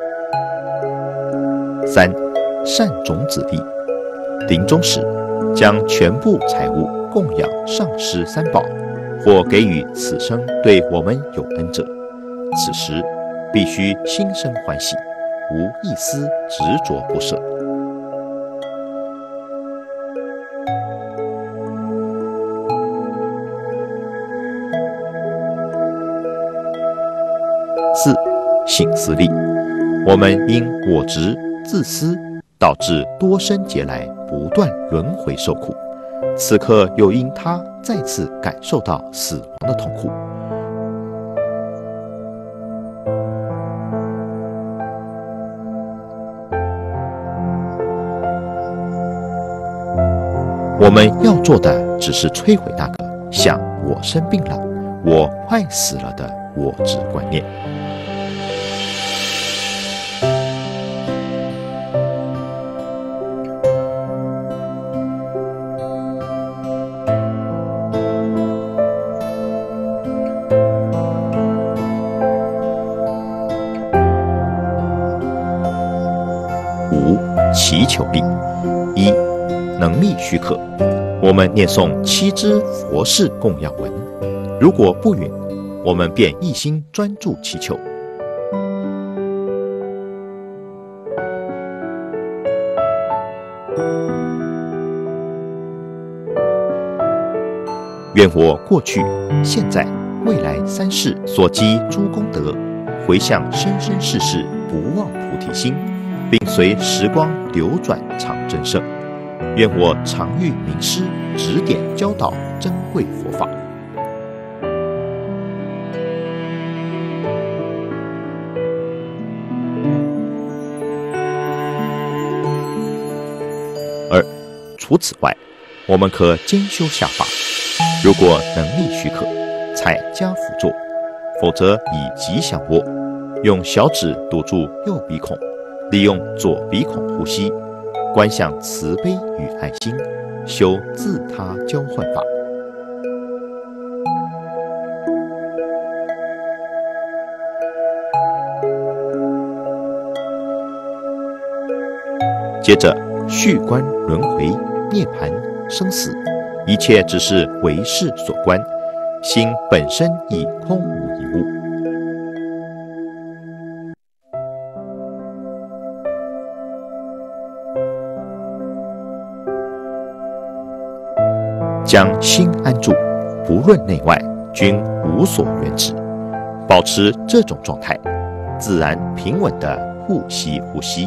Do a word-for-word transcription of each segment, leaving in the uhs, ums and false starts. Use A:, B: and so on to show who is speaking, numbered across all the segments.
A: 三、善种子力。临终时，将全部财物供养上师三宝，或给予此生对我们有恩者，此时必须心生欢喜，无一丝执着不舍。四、省思力。我们因我执、自私，导致多生劫来不断轮回受苦，此刻又因他再次感受到死亡的痛苦。我们要做的只是摧毁那个像我生病了、我快死了的我执观念。五、祈求力。一、能力许可，我们念诵七支佛事供养文；如果不允，我们便一心专注祈求。愿我过去、现在、未来三世所积诸功德，回向生生世世不忘菩提心，并随时光流转常增盛。愿我常遇名师指点教导珍贵佛法。二、除此外，我们可兼修下法。如果能力许可，采加辅坐；否则以吉祥卧，用小指堵住右鼻孔，利用左鼻孔呼吸。观想慈悲与爱心，修自他交换法。接着续观轮回、涅槃、生死，一切只是为事所观，心本身亦空无一物。将心安住，不论内外，均无所缘执，保持这种状态，自然平稳地呼吸呼吸。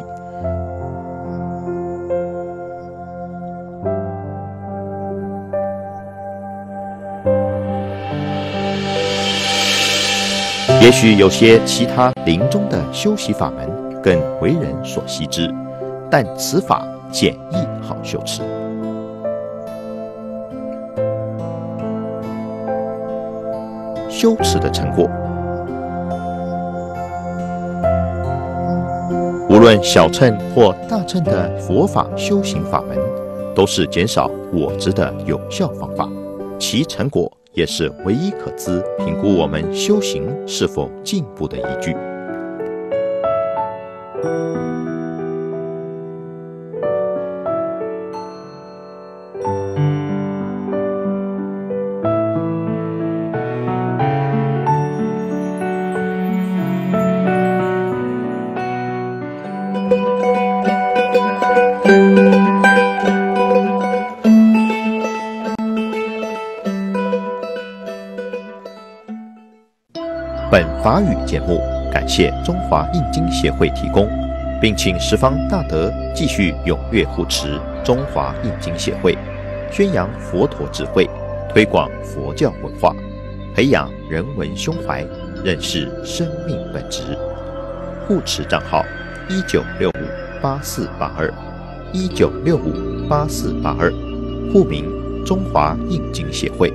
A: 也许有些其他临终的修习法门更为人所悉知，但此法简易好修持。修持的成果，无论小乘或大乘的佛法修行法门，都是减少我执的有效方法，其成果也是唯一可资评估我们修行是否进步的依据。本法语节目感谢中华印经协会提供，并请十方大德继续踊跃护持中华印经协会，宣扬佛陀智慧，推广佛教文化，培养人文胸怀，认识生命本质。护持账号：一九六五八四八二，一九六五八四八二，户名：中华印经协会。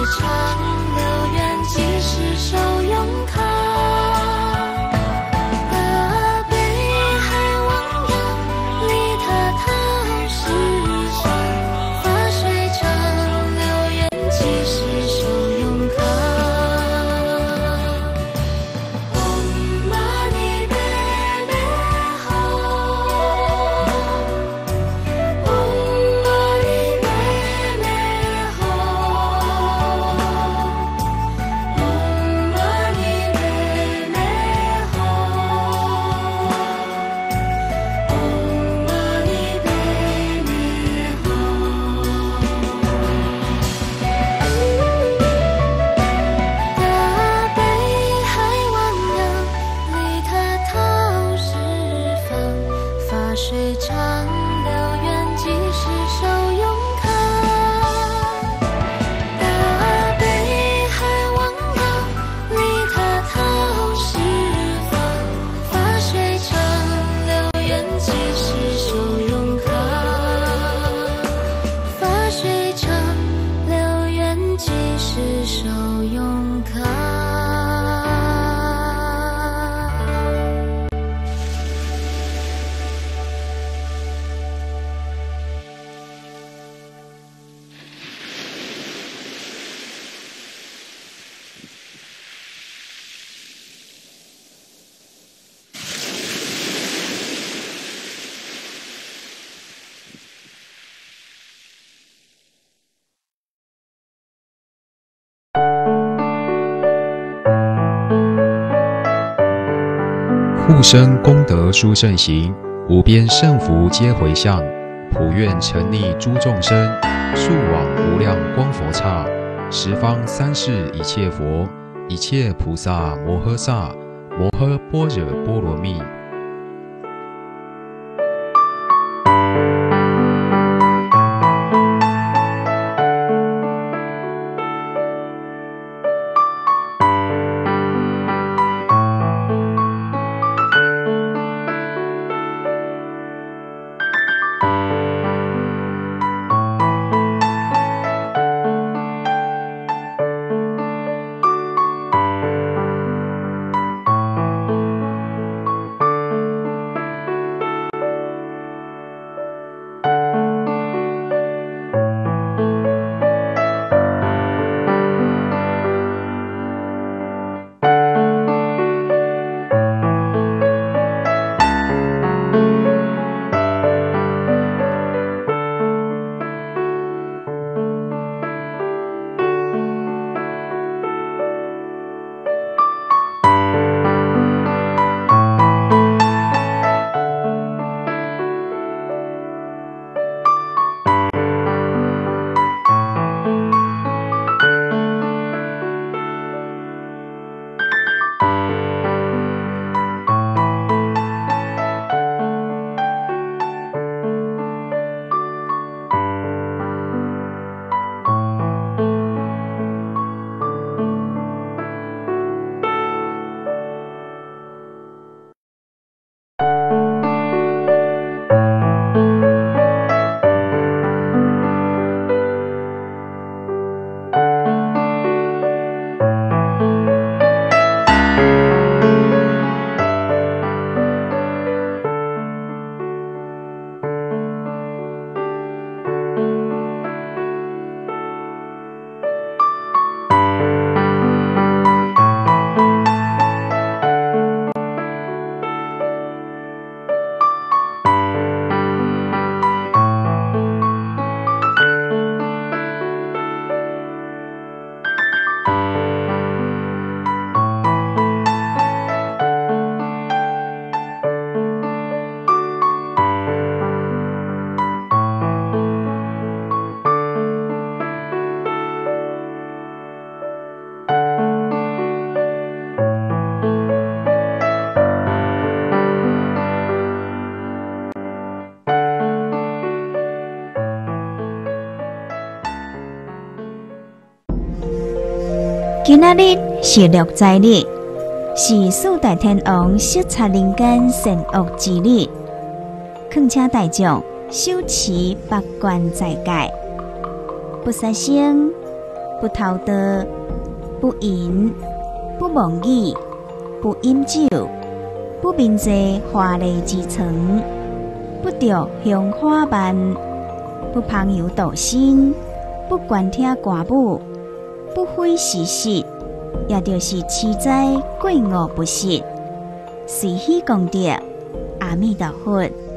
B: 护生功德殊胜行，无边胜福皆回向。普愿沉溺诸众生，速往无量光佛刹。十方三世一切佛，一切菩萨摩诃萨，摩诃般若波罗蜜。
C: 今仔日是六斋日，是四大天王视察人间善恶之日，恳请大众修持八关斋戒，菩萨行、 不偷盗，不淫，不妄语，不饮酒，不眠坐华丽之床，不着香花蔓，不朋友道心，不观听歌舞，不非时事，也就是痴在过午不食。随喜功德，阿弥陀佛。